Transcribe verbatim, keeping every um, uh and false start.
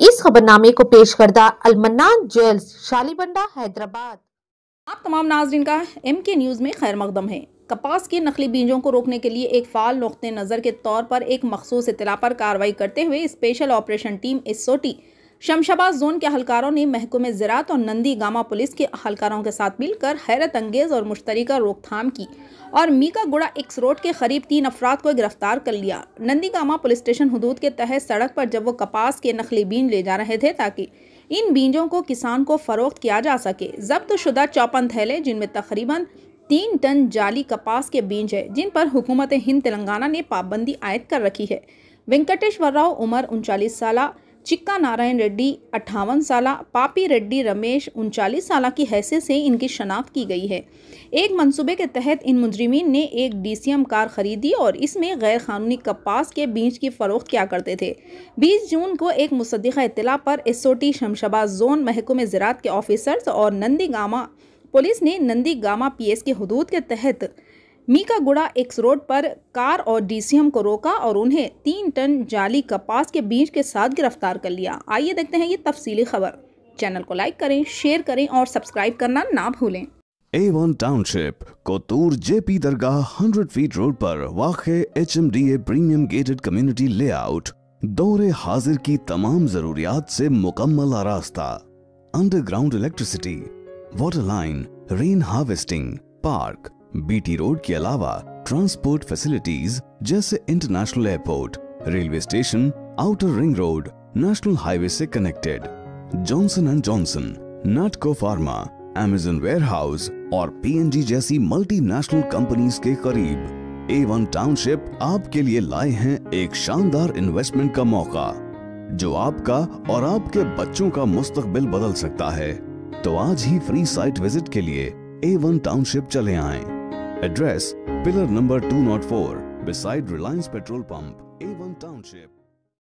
इस खबरनामे को पेश करदा अलमन्नान ज्वेल्स शालीबंडा हैदराबाद। आप तमाम नाजरीन का एम के न्यूज़ में खैर मकदम है। कपास के नकली बीजों को रोकने के लिए एक फाल नुक्ते नज़र के तौर पर एक मखसूस इत्तला पर कार्रवाई करते हुए special operation team S O T Shamshabad zone के अहलकारों ने महकमे ज़राअत और नंदी गामा पुलिस के अहलकारों के साथ मिलकर हैरत अंगेज और मुश्तरका रोकथाम की और मीका गुड़ा एक्स रोड के करीब तीन अफराद को गिरफ्तार कर लिया। नंदी गामा पुलिस स्टेशन हदूद के तहत सड़क पर जब वो कपास के नकली बीज ले जा रहे थे ताकि इन बीजों को किसान को फरोख्त किया जा सके, जब्त शुदा चौपन थैले जिनमें तकरीबन तीन टन जाली कपास के बीज है जिन पर हुकूमत हिंद तेलंगाना ने पाबंदी आयद कर रखी है। वेंकटेश्वर राव उमर उनचालीस साल, चिक्का नारायण रेड्डी अट्ठावन साल, पापी रेड्डी रमेश उनचालीस साल की हैसियत से इनकी शनाख्त की गई है। एक मंसूबे के तहत इन मुजरिमीन ने एक डी सी एम कार खरीदी और इसमें गैर कानूनी कपास के बीज की फरोख्त किया करते थे। बीस जून को एक मुसद्दिका इत्तला पर S O T Shamshabad zone महकमे ज़राअत के ऑफिसर्स और नंदी गामा पुलिस ने नंदी गामा पी एस के हदूद के तहत मीका गुड़ा एक्स रोड पर कार और डी सी एम को रोका और उन्हें तीन टन जाली कपास के बीज के साथ गिरफ्तार कर लिया। आइए देखते हैं ये तफसीली खबर। चैनल को लाइक करें, शेयर करें और सब्सक्राइब करना ना भूलें। A one township Kothur J दरगाह हंड्रेड फीट रोड पर वाक़े H M D A premium gated community layout दौरे हाजिर की तमाम जरूरियात से मुकम्मल आरास्ता। Underground electricity, water line, rain harvesting, park, BT road के अलावा ट्रांसपोर्ट फैसिलिटीज जैसे international airport, railway station, outer ring road, national highway से connected. Johnson and Johnson, Natco pharma, Amazon warehouse और पी एन जी जैसी मल्टीनेशनल कंपनीज के करीब ए one township आपके लिए लाए हैं एक शानदार इन्वेस्टमेंट का मौका जो आपका और आपके बच्चों का मुस्तकबिल बदल सकता है। तो आज ही फ्री साइट विजिट के लिए ए वन टाउनशिप चले आएं। Address pillar number two nought four beside Reliance Petrol Pump, A one Township.